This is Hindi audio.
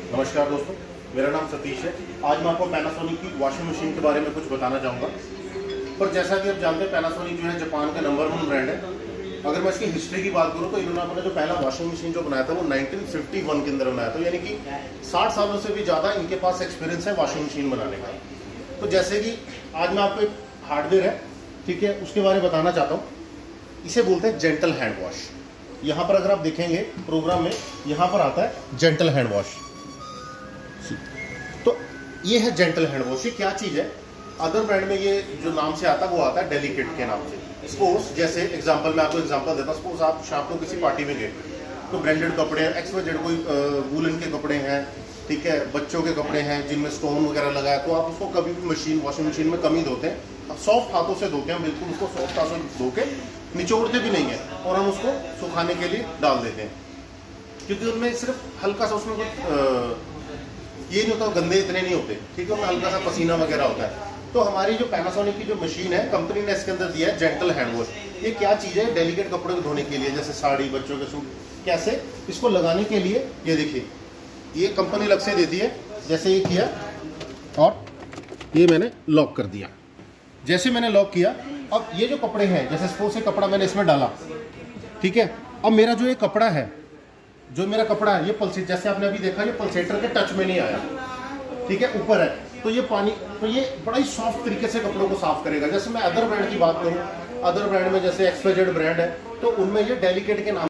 नमस्कार दोस्तों, मेरा नाम सतीश है। आज मैं आपको पैनासोनिक की वॉशिंग मशीन के बारे में कुछ बताना चाहूँगा। पर जैसा कि आप जानते हैं, पैनासोनिक जो है जापान का नंबर 1 ब्रांड है। अगर मैं इसकी हिस्ट्री की बात करूँ तो इन्होंने अपना जो पहला वॉशिंग मशीन जो बनाया था वो 1951 के अंदर बनाया था, यानी कि 60 सालों से भी ज़्यादा इनके पास एक्सपीरियंस है वॉशिंग मशीन बनाने का। तो जैसे कि आज मैं आपको एक हार्डवेयर है, ठीक है, उसके बारे में बताना चाहता हूँ। इसे बोलते हैं जेंटल हैंड वॉश। यहाँ पर अगर आप देखेंगे प्रोग्राम में, यहाँ पर आता है जेंटल हैंड वॉश। तो ये है जेंटल हैंड वॉश। ये क्या चीज़ है? अदर ब्रांड में ये जो नाम से आता है वो आता है डेलिकेट के नाम से। सपोज जैसे एग्जांपल, मैं आपको एग्जांपल देता हूँ। सपोज आप शाम को किसी पार्टी में गए तो ब्रांडेड कपड़े हैं, XYZ कोई वूलन के कपड़े हैं, ठीक है, बच्चों के कपड़े हैं जिनमें स्टोन वगैरह लगा है, तो आप उसको कभी भी वॉशिंग मशीन में कम ही धोते हैं। सॉफ्ट हाथों से धोते हैं, बिल्कुल उसको सॉफ्ट हाथों से धो के निचोड़ते भी नहीं है, और हम उसको सुखाने के लिए डाल देते हैं, क्योंकि उनमें सिर्फ हल्का सा उसमें ये नहीं होता, गंदे इतने नहीं होते, ठीक है, उनमें हल्का सा पसीना वगैरह होता है। तो हमारी जो पैनासोनिक की जो मशीन है, कंपनी ने इसके अंदर दिया है जेंटल हैंड वॉश। ये क्या चीज़ है? डेलिकेट कपड़े को धोने के लिए, जैसे साड़ी, बच्चों के सूट। कैसे इसको लगाने के लिए, ये देखिए, ये कंपनी अलग से देती है। जैसे ये किया और ये मैंने लॉक कर दिया। जैसे मैंने लॉक किया, अब ये जो कपड़े हैं, जैसे सपोज से कपड़ा मैंने इसमें डाला, ठीक है, अब मेरा जो ये कपड़ा है, जो मेरा कपड़ा है, ये पल्सेट, जैसे आपने अभी देखा, ये पल्सेटर के टच में नहीं आया, ठीक है, ऊपर है, तो ये पानी, तो ये बड़ा ही सॉफ्ट तरीके से कपड़ों को साफ करेगा। जैसे मैं अदर ब्रांड की बात करूं, अदर ब्रांड में जैसे XYZ ब्रांड है, तो उनमें ये डेलिकेट के नाम